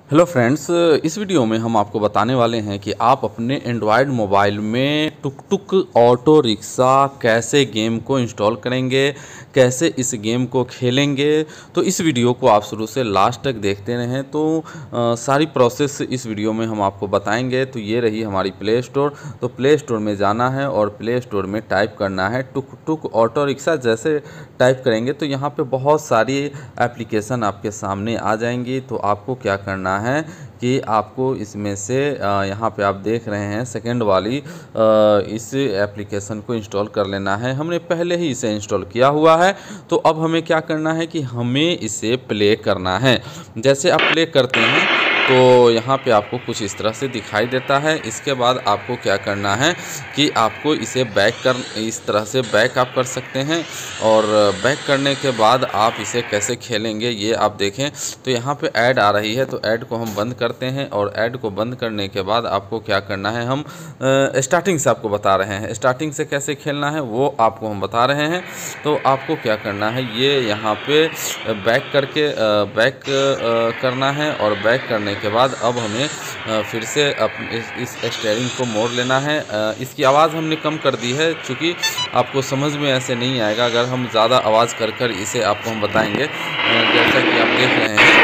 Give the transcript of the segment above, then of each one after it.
Hello friends, इस video में हम आपको बताने वाले हैं कि आप अपने एंड्रॉयड मोबाइल में टुक टुक ऑटो रिक्शा कैसे गेम को इंस्टॉल करेंगे, कैसे इस गेम को खेलेंगे। तो इस वीडियो को आप शुरू से लास्ट तक देखते रहें तो सारी प्रोसेस इस वीडियो में हम आपको बताएंगे। तो ये रही हमारी प्ले स्टोर। तो प्ले स्टोर में जाना है और प्ले स्टोर में टाइप करना है टुक टुक ऑटो रिक्शा। जैसे टाइप करेंगे तो यहाँ पे बहुत सारी एप्लीकेशन आपके सामने आ जाएंगी। तो आपको क्या करना है कि आपको इसमें से यहाँ पे आप देख रहे हैं सेकंड वाली इस एप्लीकेशन को इंस्टॉल कर लेना है। हमने पहले ही इसे इंस्टॉल किया हुआ है। तो अब हमें क्या करना है कि हमें इसे प्ले करना है। जैसे आप प्ले करते हैं तो यहाँ पे आपको कुछ इस तरह से दिखाई देता है। इसके बाद आपको क्या करना है कि आपको इसे इस तरह से बैक आप कर सकते हैं। और बैक करने के बाद आप इसे कैसे खेलेंगे ये आप देखें। तो यहाँ पे ऐड आ रही है, तो ऐड को हम बंद करते हैं। और ऐड को बंद करने के बाद आपको क्या करना है, हम स्टार्टिंग से आपको बता रहे हैं। स्टार्टिंग से कैसे खेलना है वो आपको हम बता रहे हैं। तो आपको क्या करना है, ये यहाँ पे बैक करके बैक करना है। और बैक करने के बाद अब हमें फिर से इस स्टीयरिंग को मोड़ लेना है। इसकी आवाज़ हमने कम कर दी है क्योंकि आपको समझ में ऐसे नहीं आएगा अगर हम ज़्यादा आवाज़ कर इसे आपको हम बताएंगे। जैसा कि आप देख रहे हैं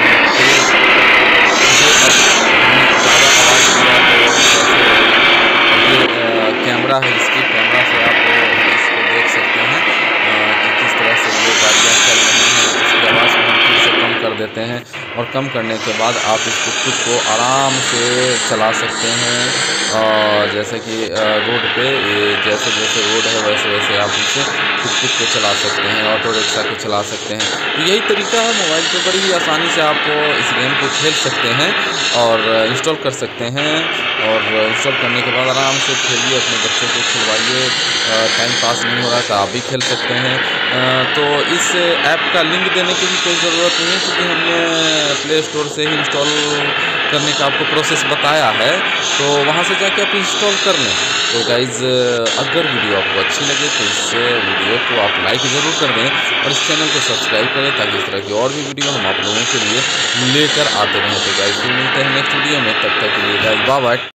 कैमरा है, इसकी कैमरा से आप इसको देख सकते हैं कि किस तरह से ये गाड़ियाँ चल रही हैं। इसकी आवाज़ को हम फिर से कम कर देते हैं। और कम करने के बाद आप इस टुक को आराम से चला सकते हैं। और जैसे कि रोड पे जैसे जैसे रोड है वैसे वैसे आप इसे टुक को चला सकते हैं, ऑटो रिक्शा को चला सकते हैं। तो यही तरीका है, मोबाइल पे बड़ी ही आसानी से आप इस गेम को खेल सकते हैं और इंस्टॉल कर सकते हैं। और इंस्टॉल करने के बाद आराम से खेलिए, अपने बच्चों को खिलवाइए। टाइम पास नहीं हो रहा तो आप भी खेल सकते हैं। तो इस ऐप का लिंक देने की भी कोई ज़रूरत नहीं है क्योंकि हमने प्ले स्टोर से ही इंस्टॉल करने का आपको प्रोसेस बताया है। तो वहाँ से जाके आप इंस्टॉल कर लें। तो गाइज़, अगर वीडियो आपको अच्छी लगे तो इस वीडियो को आप लाइक ज़रूर कर दें और इस चैनल को सब्सक्राइब करें ताकि इस तरह की और भी वीडियो हम आप लोगों के लिए लेकर आते रहें। तो गाइज़, फिर मिलते हैं नेक्स्ट वीडियो में, तब तक के लिए गाइज़ बाय बाय।